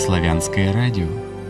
Славянское радио.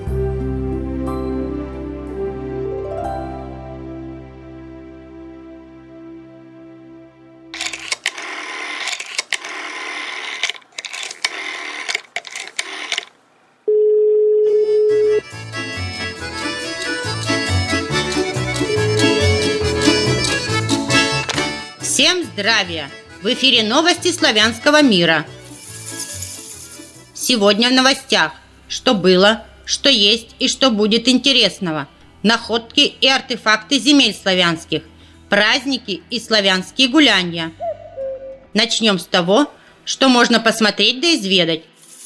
Всем здравия! В эфире новости славянского мира. Сегодня в новостях: что было, что есть и что будет интересного, находки и артефакты земель славянских, праздники и славянские гулянья. Начнем с того, что можно посмотреть да изведать.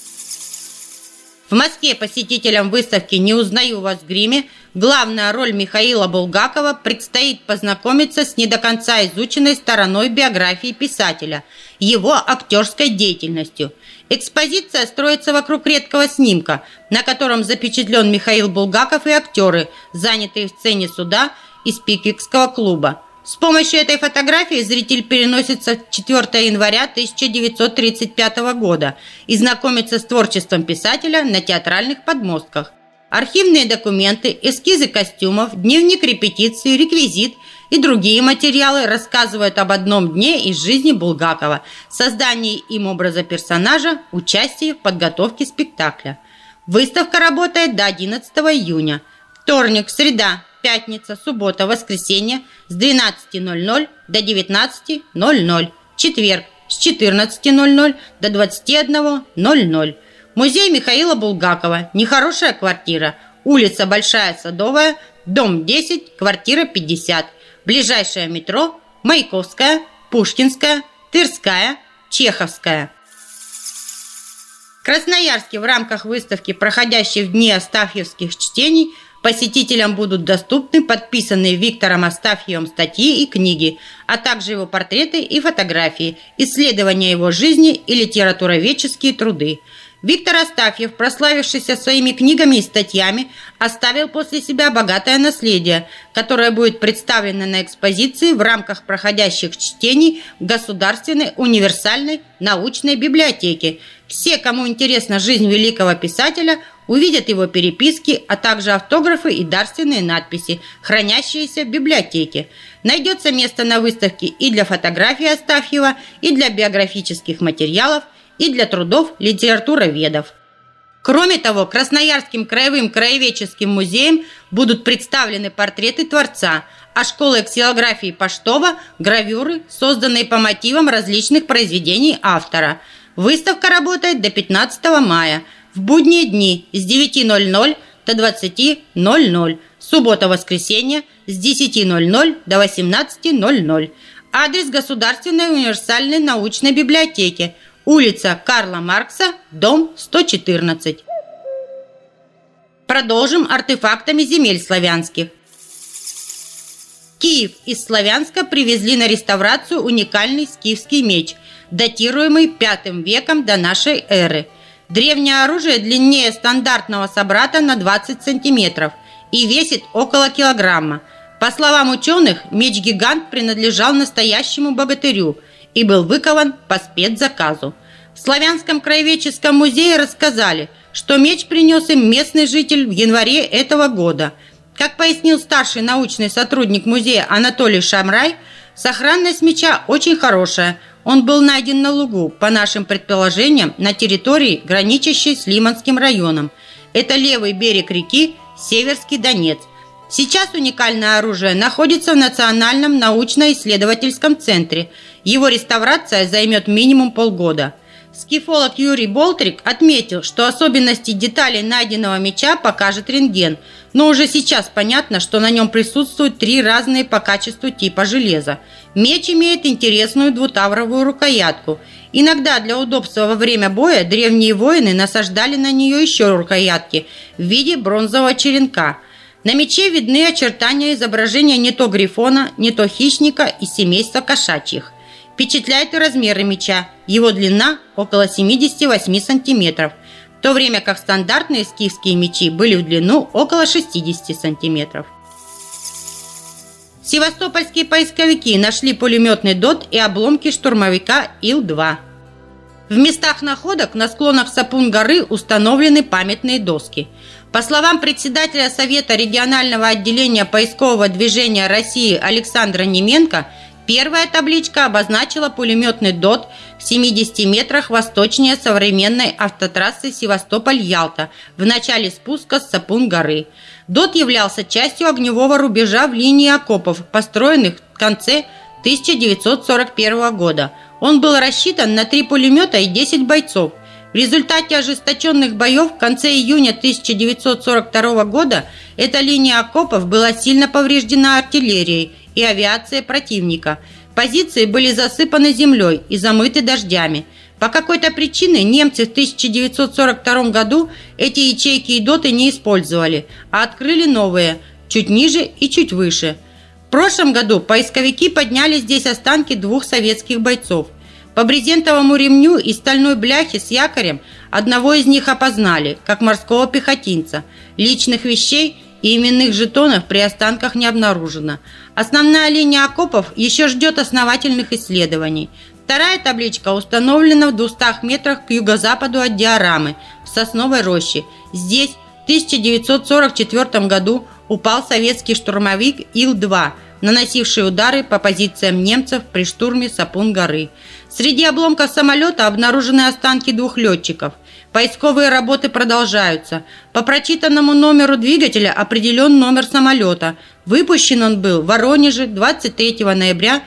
В Москве посетителям выставки «Не узнаю вас в гриме» главная роль Михаила Булгакова предстоит познакомиться с не до конца изученной стороной биографии писателя, его актерской деятельностью. Экспозиция строится вокруг редкого снимка, на котором запечатлен Михаил Булгаков и актеры, занятые в сцене суда из Пиквикского клуба. С помощью этой фотографии зритель переносится в 4 января 1935 года и знакомится с творчеством писателя на театральных подмостках. Архивные документы, эскизы костюмов, дневник репетиции, реквизит и другие материалы рассказывают об одном дне из жизни Булгакова, создании им образа персонажа, участии в подготовке спектакля. Выставка работает до 11 июня. Вторник, среда, пятница, суббота, воскресенье с 12:00 до 19:00. Четверг с 14:00 до 21:00. Музей Михаила Булгакова. Нехорошая квартира. Улица Большая Садовая, дом 10, квартира 50. Ближайшее метро: Маяковская, Пушкинская, Тверская, Чеховская. В Красноярске в рамках выставки, проходящей в дни астафьевских чтений, посетителям будут доступны подписанные Виктором Астафьевым статьи и книги, а также его портреты и фотографии, исследования его жизни и литературоведческие труды. Виктор Астафьев, прославившийся своими книгами и статьями, оставил после себя богатое наследие, которое будет представлено на экспозиции в рамках проходящих чтений в Государственной универсальной научной библиотеке. Все, кому интересна жизнь великого писателя, увидят его переписки, а также автографы и дарственные надписи, хранящиеся в библиотеке. Найдется место на выставке и для фотографий Астафьева, и для биографических материалов, и для трудов литературоведов. Кроме того, Красноярским краевым краеведческим музеем будут представлены портреты творца, а школой ксилографии Паштова – гравюры, созданные по мотивам различных произведений автора. Выставка работает до 15 мая, в будние дни с 9:00 до 20:00, суббота-воскресенье с 10:00 до 18:00. Адрес Государственной универсальной научной библиотеки, улица Карла Маркса, дом 114. Продолжим артефактами земель славянских. В Киев из Славянска привезли на реставрацию уникальный скифский меч, датируемый V веком до нашей эры. Древнее оружие длиннее стандартного собрата на 20 сантиметров и весит около килограмма. По словам ученых, меч-гигант принадлежал настоящему богатырю и был выкован по спецзаказу. В Славянском краеведческом музее рассказали, что меч принес им местный житель в январе этого года. Как пояснил старший научный сотрудник музея Анатолий Шамрай, сохранность меча очень хорошая. Он был найден на лугу, по нашим предположениям, на территории, граничащей с Лиманским районом. Это левый берег реки Северский Донец. Сейчас уникальное оружие находится в Национальном научно-исследовательском центре. Его реставрация займет минимум полгода. Скифолог Юрий Болтрик отметил, что особенности деталей найденного меча покажет рентген, но уже сейчас понятно, что на нем присутствуют 3 разные по качеству типа железа. Меч имеет интересную двутавровую рукоятку. Иногда для удобства во время боя древние воины насаждали на нее еще рукоятки в виде бронзового черенка. На мече видны очертания изображения не то грифона, не то хищника из семейства кошачьих. Впечатляют и размеры меча. Его длина около 78 сантиметров, в то время как стандартные скифские мечи были в длину около 60 сантиметров. Севастопольские поисковики нашли пулеметный ДОТ и обломки штурмовика Ил-2. В местах находок на склонах Сапун-горы установлены памятные доски. По словам председателя Совета регионального отделения поискового движения России Александра Неменко, первая табличка обозначила пулеметный ДОТ в 70 метрах восточнее современной автотрассы Севастополь-Ялта в начале спуска с Сапун-горы. ДОТ являлся частью огневого рубежа в линии окопов, построенных в конце 1941 года. Он был рассчитан на 3 пулемета и 10 бойцов. В результате ожесточенных боев в конце июня 1942 года эта линия окопов была сильно повреждена артиллерией и авиацией противника. Позиции были засыпаны землей и замыты дождями. По какой-то причине немцы в 1942 году эти ячейки и доты не использовали, а открыли новые, чуть ниже и чуть выше. В прошлом году поисковики подняли здесь останки 2 советских бойцов. По брезентовому ремню и стальной бляхе с якорем одного из них опознали, как морского пехотинца. Личных вещей и именных жетонов при останках не обнаружено. Основная линия окопов еще ждет основательных исследований. Вторая табличка установлена в 200 метрах к юго-западу от диорамы, в Сосновой роще. Здесь в 1944 году упал советский штурмовик Ил-2, наносивший удары по позициям немцев при штурме Сапун-горы. Среди обломков самолета обнаружены останки 2 летчиков. Поисковые работы продолжаются. По прочитанному номеру двигателя определен номер самолета. Выпущен он был в Воронеже 23 ноября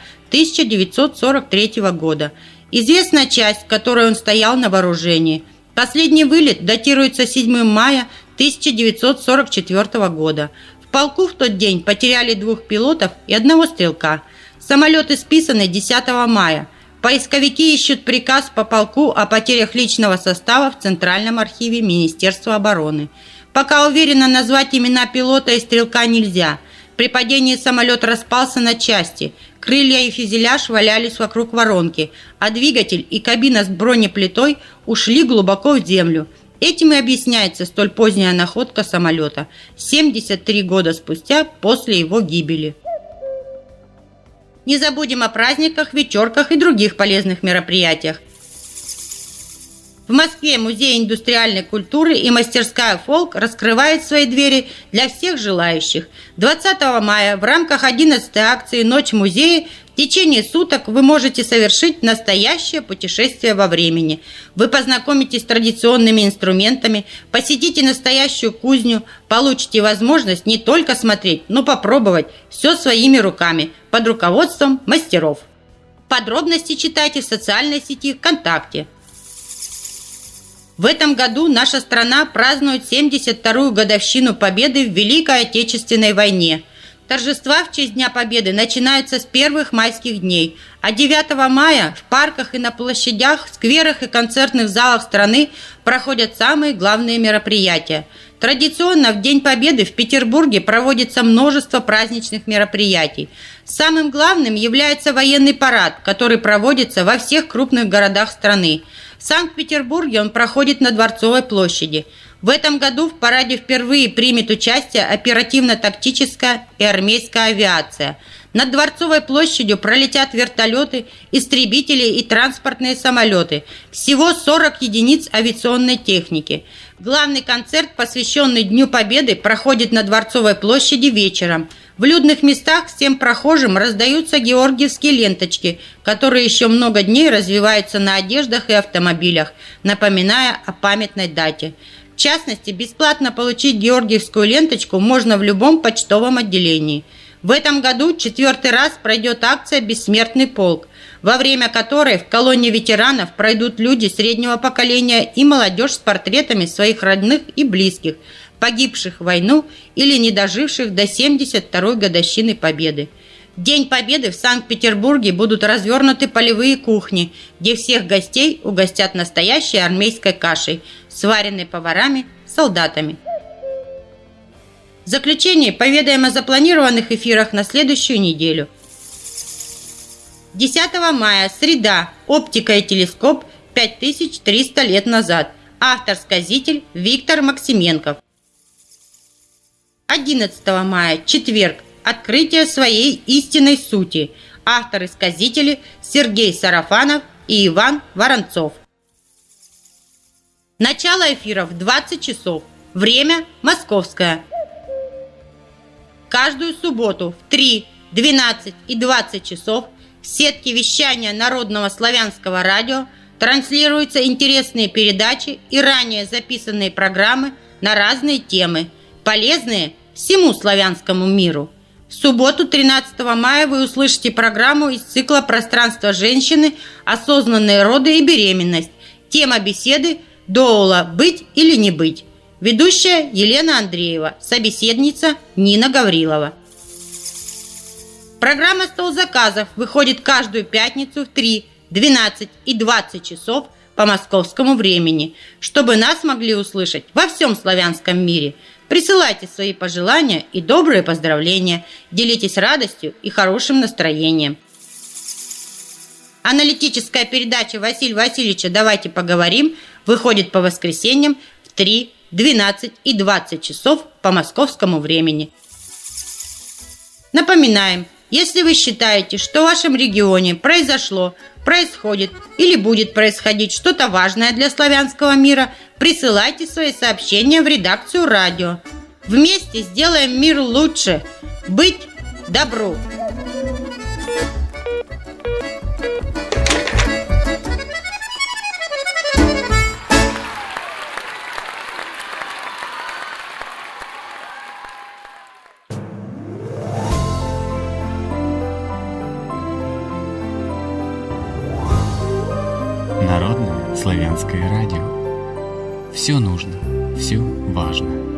1943 года. Известна часть, в которой он стоял на вооружении. Последний вылет датируется 7 мая 1944 года. В полку в тот день потеряли 2 пилотов и 1 стрелка. Самолеты списаны 10 мая. Поисковики ищут приказ по полку о потерях личного состава в Центральном архиве Министерства обороны. Пока уверенно назвать имена пилота и стрелка нельзя. При падении самолет распался на части. Крылья и фюзеляж валялись вокруг воронки, а двигатель и кабина с бронеплитой ушли глубоко в землю. Этим и объясняется столь поздняя находка самолета 73 года спустя после его гибели. Не забудем о праздниках, вечерках и других полезных мероприятиях. В Москве Музей индустриальной культуры и мастерская «Фолк» раскрывает свои двери для всех желающих. 20 мая в рамках 11-й акции «Ночь музея» в течение суток вы можете совершить настоящее путешествие во времени. Вы познакомитесь с традиционными инструментами, посетите настоящую кузню, получите возможность не только смотреть, но попробовать все своими руками под руководством мастеров. Подробности читайте в социальной сети ВКонтакте. В этом году наша страна празднует 72-ю годовщину Победы в Великой Отечественной войне. Торжества в честь Дня Победы начинаются с первых майских дней, а 9 мая в парках и на площадях, скверах и концертных залах страны проходят самые главные мероприятия. Традиционно в День Победы в Петербурге проводится множество праздничных мероприятий. Самым главным является военный парад, который проводится во всех крупных городах страны. В Санкт-Петербурге он проходит на Дворцовой площади. В этом году в параде впервые примет участие оперативно-тактическая и армейская авиация. Над Дворцовой площадью пролетят вертолеты, истребители и транспортные самолеты. Всего 40 единиц авиационной техники. Главный концерт, посвященный Дню Победы, проходит на Дворцовой площади вечером. В людных местах всем прохожим раздаются георгиевские ленточки, которые еще много дней развиваются на одеждах и автомобилях, напоминая о памятной дате. В частности, бесплатно получить георгиевскую ленточку можно в любом почтовом отделении. В этом году 4-й раз пройдет акция «Бессмертный полк», во время которой в колонне ветеранов пройдут люди среднего поколения и молодежь с портретами своих родных и близких, погибших в войну или не доживших до 72-й годовщины Победы. В День Победы в Санкт-Петербурге будут развернуты полевые кухни, где всех гостей угостят настоящей армейской кашей, сваренной поварами, солдатами. В заключение поведаем о запланированных эфирах на следующую неделю. 10 мая, среда, оптика и телескоп 5300 лет назад. Автор-сказитель Виктор Максименков. 11 мая, четверг, открытие своей истинной сути. Авторы-сказители Сергей Сарафанов и Иван Воронцов. Начало эфира в 20 часов. Время московское. Каждую субботу в 3, 12 и 20 часов в сетке вещания Народного славянского радио транслируются интересные передачи и ранее записанные программы на разные темы, полезные всему славянскому миру. В субботу 13 мая вы услышите программу из цикла «Пространство женщины. Осознанные роды и беременность». Тема беседы «Доула. Быть или не быть». Ведущая Елена Андреева, собеседница Нина Гаврилова. Программа «Стол заказов» выходит каждую пятницу в 3, 12 и 20 часов по московскому времени, чтобы нас могли услышать во всем славянском мире. Присылайте свои пожелания и добрые поздравления, делитесь радостью и хорошим настроением. Аналитическая передача Василия Васильевича «Давайте поговорим» выходит по воскресеньям в 3, 12 и 20 часов по московскому времени. Напоминаем, если вы считаете, что в вашем регионе произошло, происходит или будет происходить что-то важное для славянского мира, присылайте свои сообщения в редакцию радио. Вместе сделаем мир лучше. Быть добру! Народное славянское радио. Все нужно, все важно.